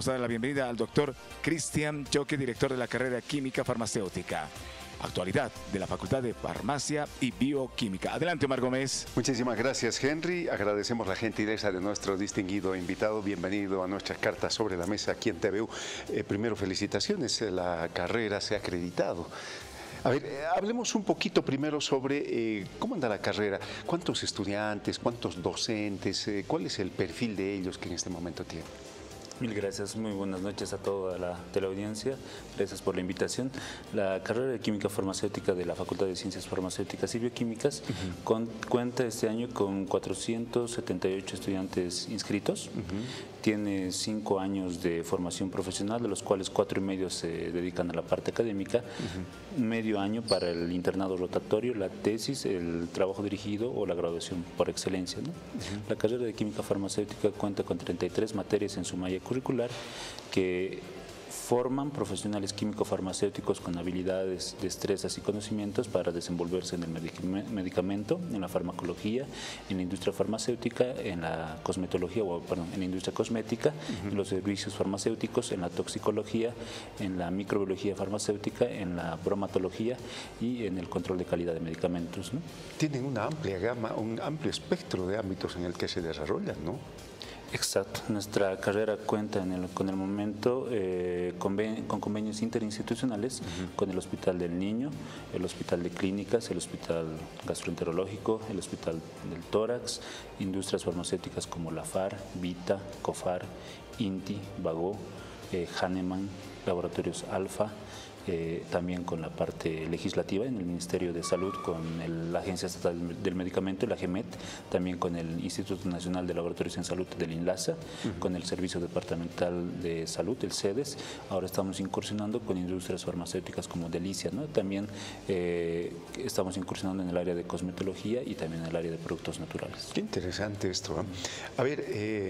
vamos a dar la bienvenida al doctor Cristian Choque, director de la carrera Química Farmacéutica. Actualidad de la Facultad de Farmacia y Bioquímica. Adelante, Omar Gómez. Muchísimas gracias, Henry. Agradecemos la gentileza de nuestro distinguido invitado. Bienvenido a nuestras cartas sobre la mesa aquí en TVU. Primero, felicitaciones. La carrera se ha acreditado. A ver, hablemos un poquito primero sobre cómo anda la carrera. ¿Cuántos estudiantes, cuántos docentes, cuál es el perfil de ellos que en este momento tienen? Mil gracias, muy buenas noches a toda la teleaudiencia, gracias por la invitación. La carrera de Química Farmacéutica de la Facultad de Ciencias Farmacéuticas y Bioquímicas cuenta este año con 478 estudiantes inscritos. Tiene 5 años de formación profesional, de los cuales 4 y medio se dedican a la parte académica, medio año para el internado rotatorio, la tesis, el trabajo dirigido o la graduación por excelencia, ¿no? La carrera de Química Farmacéutica cuenta con 33 materias en su malla curricular que forman profesionales químico-farmacéuticos con habilidades, destrezas y conocimientos para desenvolverse en el medicamento, en la farmacología, en la industria farmacéutica, en la cosmetología, en la industria cosmética, en los servicios farmacéuticos, en la toxicología, en la microbiología farmacéutica, en la bromatología y en el control de calidad de medicamentos, ¿no? Tienen una amplia gama, un amplio espectro de ámbitos en el que se desarrollan, ¿no? Exacto. Nuestra carrera cuenta con el momento con convenios interinstitucionales con el Hospital del Niño, el Hospital de Clínicas, el Hospital Gastroenterológico, el Hospital del Tórax, industrias farmacéuticas como la FAR, Vita, COFAR, INTI, Bagó, Hahnemann, Laboratorios Alfa, también con la parte legislativa en el Ministerio de Salud, con la Agencia Estatal del Medicamento, la AGEMET, también con el Instituto Nacional de Laboratorios en Salud del INLASA, con el Servicio Departamental de Salud, el CEDES. Ahora estamos incursionando con industrias farmacéuticas como Delicia, ¿no? También estamos incursionando en el área de cosmetología y también en el área de productos naturales. Qué interesante esto, ¿eh? A ver,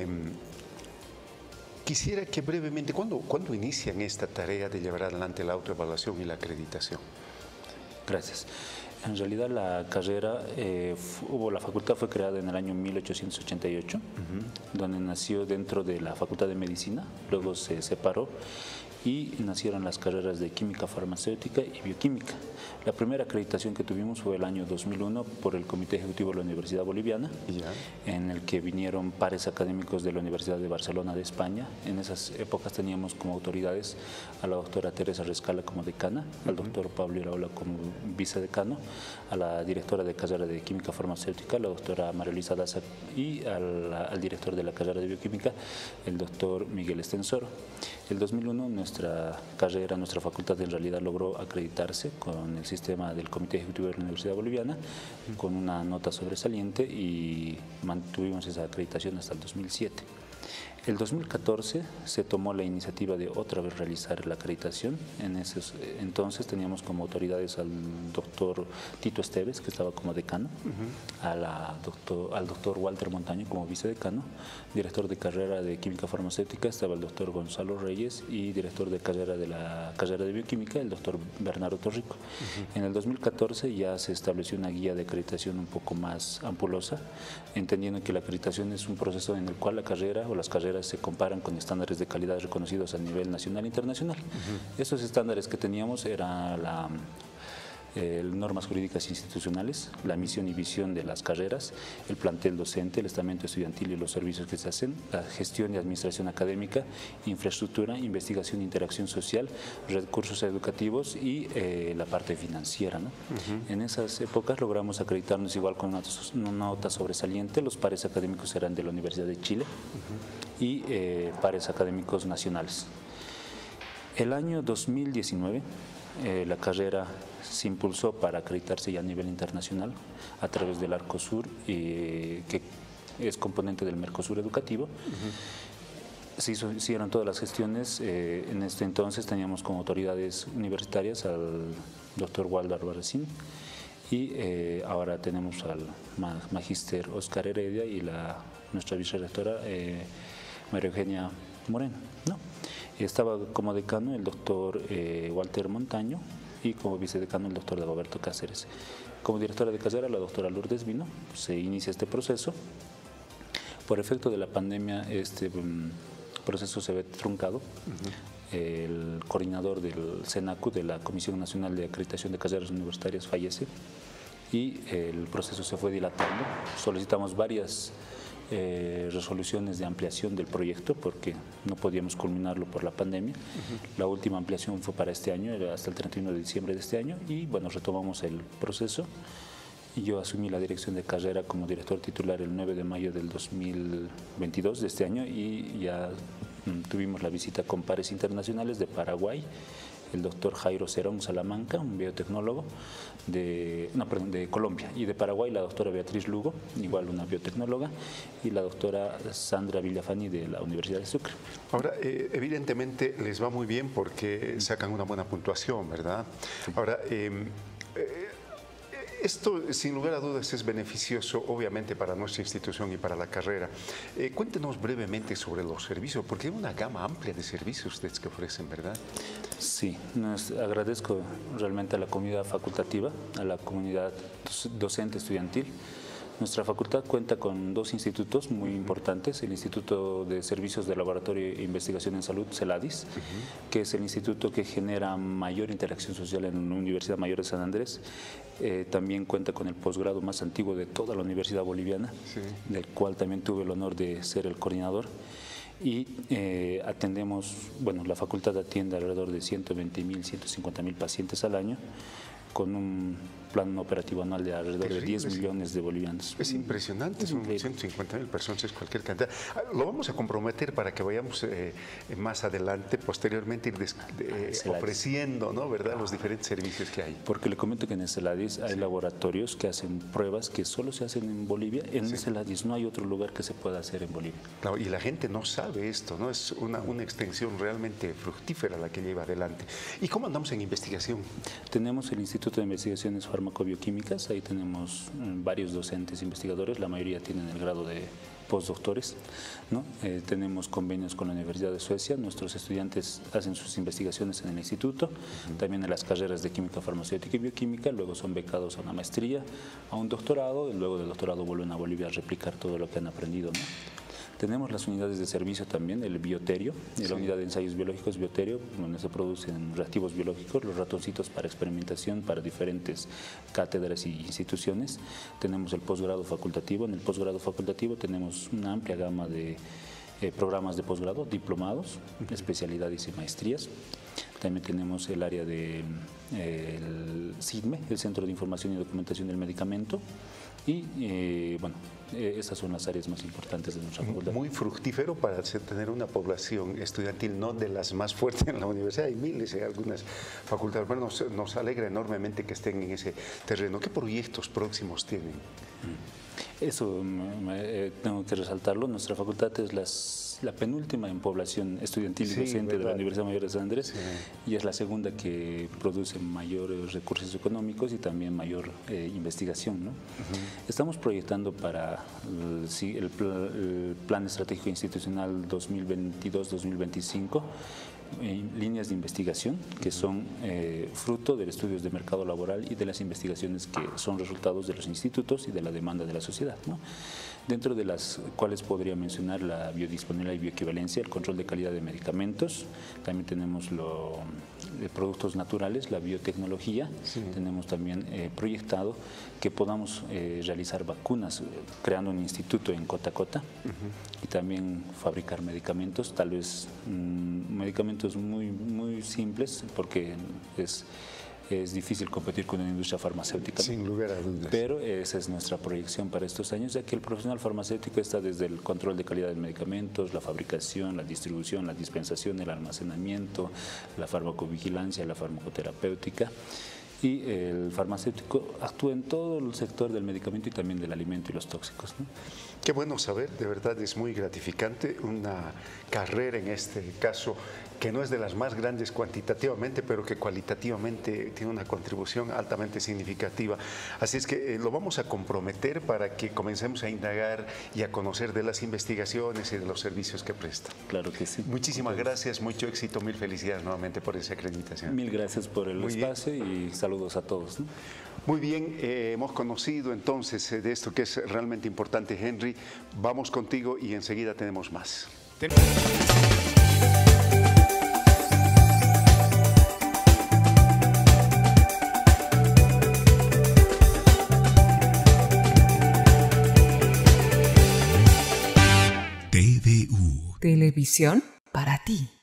quisiera que brevemente, ¿cuándo inician esta tarea de llevar adelante la autoevaluación y la acreditación? Gracias. En realidad la carrera, la facultad fue creada en el año 1888, donde nació dentro de la Facultad de Medicina, luego se separó y nacieron las carreras de Química Farmacéutica y Bioquímica. La primera acreditación que tuvimos fue el año 2001 por el Comité Ejecutivo de la Universidad Boliviana, en el que vinieron pares académicos de la Universidad de Barcelona de España. En esas épocas teníamos como autoridades a la doctora Teresa Rescala como decana, al doctor Pablo Iraola como vicedecano, a la directora de carrera de Química Farmacéutica, la doctora María Luisa Daza, y al director de la carrera de Bioquímica, el doctor Miguel Estensoro. El 2001 nuestra facultad en realidad logró acreditarse con el sistema del Comité Ejecutivo de la Universidad Boliviana con una nota sobresaliente y mantuvimos esa acreditación hasta el 2007. El 2014 se tomó la iniciativa de otra vez realizar la acreditación. En ese entonces teníamos como autoridades al doctor Tito Esteves, que estaba como decano, al doctor Walter Montaño como vicedecano, director de carrera de Química Farmacéutica estaba el doctor Gonzalo Reyes y director de carrera de la carrera de Bioquímica, el doctor Bernardo Torrico. En el 2014 ya se estableció una guía de acreditación un poco más ampulosa, entendiendo que la acreditación es un proceso en el cual la carrera o las carreras se comparan con estándares de calidad reconocidos a nivel nacional e internacional. Esos estándares que teníamos eran normas jurídicas institucionales, la misión y visión de las carreras, el plantel docente, el estamento estudiantil y los servicios que se hacen, la gestión y administración académica, infraestructura, investigación e interacción social, recursos educativos y la parte financiera, ¿no? En esas épocas logramos acreditarnos igual con una nota sobresaliente. Los pares académicos eran de la Universidad de Chile y pares académicos nacionales. El año 2019 la carrera se impulsó para acreditarse ya a nivel internacional a través del Arcosur, que es componente del Mercosur Educativo. Se hicieron todas las gestiones. En este entonces teníamos como autoridades universitarias al doctor Waldo Albarracín y ahora tenemos al magíster Oscar Heredia y nuestra vicerrectora María Eugenia Moreno, ¿no? Estaba como decano el doctor Walter Montaño y como vicedecano el doctor Dagoberto Cáceres. Como directora de carrera la doctora Lourdes Vino. Se inicia este proceso. Por efecto de la pandemia este proceso se ve truncado. El coordinador del SENACU, de la Comisión Nacional de Acreditación de Carreras Universitarias, fallece y el proceso se fue dilatando. Solicitamos varias resoluciones de ampliación del proyecto porque no podíamos culminarlo por la pandemia. La última ampliación fue para este año, era hasta el 31 de diciembre de este año y bueno, retomamos el proceso. Yo asumí la dirección de carrera como director titular el 9 de mayo del 2022 de este año y ya tuvimos la visita con pares internacionales de Paraguay, el doctor Jairo Cerón Salamanca, un biotecnólogo de Colombia, y de Paraguay la doctora Beatriz Lugo, igual una biotecnóloga, y la doctora Sandra Villafani de la Universidad de Sucre. Ahora, evidentemente les va muy bien porque sacan una buena puntuación, ¿verdad? Ahora, esto, sin lugar a dudas, es beneficioso, obviamente, para nuestra institución y para la carrera. Cuéntenos brevemente sobre los servicios, porque hay una gama amplia de servicios ustedes que ofrecen, ¿verdad? Sí, agradezco realmente a la comunidad facultativa, a la comunidad docente estudiantil. Nuestra facultad cuenta con dos institutos muy importantes, el Instituto de Servicios de Laboratorio e Investigación en Salud, CELADIS, que es el instituto que genera mayor interacción social en la Universidad Mayor de San Andrés. También cuenta con el posgrado más antiguo de toda la Universidad Boliviana, del cual también tuve el honor de ser el coordinador. Y atendemos, bueno, la facultad atiende alrededor de 120.000, 150.000 pacientes al año, con un plan operativo anual de alrededor de 10 millones de bolivianos. Es impresionante, son 150.000 personas, es cualquier cantidad. Lo vamos a comprometer para que vayamos más adelante, posteriormente ir ofreciendo, ¿no? ¿Verdad? Los diferentes servicios que hay. Porque le comento que en el CELADIS hay laboratorios que hacen pruebas que solo se hacen en Bolivia. En el CELADIS no hay otro lugar que se pueda hacer en Bolivia. Claro, y la gente no sabe esto, ¿no? Es una extensión realmente fructífera la que lleva adelante. ¿Y cómo andamos en investigación? Tenemos el Instituto de Investigaciones Farmacobioquímicas, ahí tenemos varios docentes investigadores, la mayoría tienen el grado de postdoctores, ¿no? Tenemos convenios con la Universidad de Suecia, nuestros estudiantes hacen sus investigaciones en el instituto, también en las carreras de química farmacéutica y bioquímica, luego son becados a una maestría, a un doctorado, y luego del doctorado vuelven a Bolivia a replicar todo lo que han aprendido, ¿no? Tenemos las unidades de servicio también, el bioterio, la unidad de ensayos biológicos bioterio, donde se producen reactivos biológicos, los ratoncitos para experimentación para diferentes cátedras y instituciones. Tenemos el posgrado facultativo, en el posgrado facultativo tenemos una amplia gama de programas de posgrado, diplomados, especialidades y maestrías. También tenemos el área de el CIDME, el Centro de Información y Documentación del Medicamento. Y bueno, esas son las áreas más importantes de nuestra facultad. Muy fructífero para tener una población estudiantil no de las más fuertes en la universidad. Hay miles en algunas facultades. Bueno, nos alegra enormemente que estén en ese terreno. ¿Qué proyectos próximos tienen? Eso tengo que resaltarlo. Nuestra facultad es la penúltima en población estudiantil y docente de la Universidad Mayor de San Andrés y es la segunda que produce mayores recursos económicos y también mayor investigación, ¿no? Estamos proyectando para el Plan Estratégico Institucional 2022-2025 líneas de investigación que son fruto de estudios de mercado laboral y de las investigaciones que son resultados de los institutos y de la demanda de la sociedad, ¿no? Dentro de las cuales podría mencionar la biodisponibilidad y bioequivalencia, el control de calidad de medicamentos, también tenemos productos naturales, la biotecnología, tenemos también proyectado que podamos realizar vacunas creando un instituto en Cotacota y también fabricar medicamentos, tal vez medicamentos muy simples porque es difícil competir con una industria farmacéutica. Sin lugar a dudas. Pero esa es nuestra proyección para estos años, ya que el profesional farmacéutico está desde el control de calidad de medicamentos, la fabricación, la distribución, la dispensación, el almacenamiento, la farmacovigilancia, la farmacoterapéutica. Y el farmacéutico actúa en todo el sector del medicamento y también del alimento y los tóxicos, ¿no? Qué bueno saber, de verdad es muy gratificante, una carrera en este caso que no es de las más grandes cuantitativamente, pero que cualitativamente tiene una contribución altamente significativa. Así es que lo vamos a comprometer para que comencemos a indagar y a conocer de las investigaciones y de los servicios que presta. Claro que sí. Muchísimas gracias, mucho éxito, mil felicidades nuevamente por esa acreditación. Mil gracias por el espacio y saludos a todos, ¿no? Muy bien, hemos conocido entonces de esto que es realmente importante, Henry. Vamos contigo y enseguida tenemos más. TVU. Televisión para ti.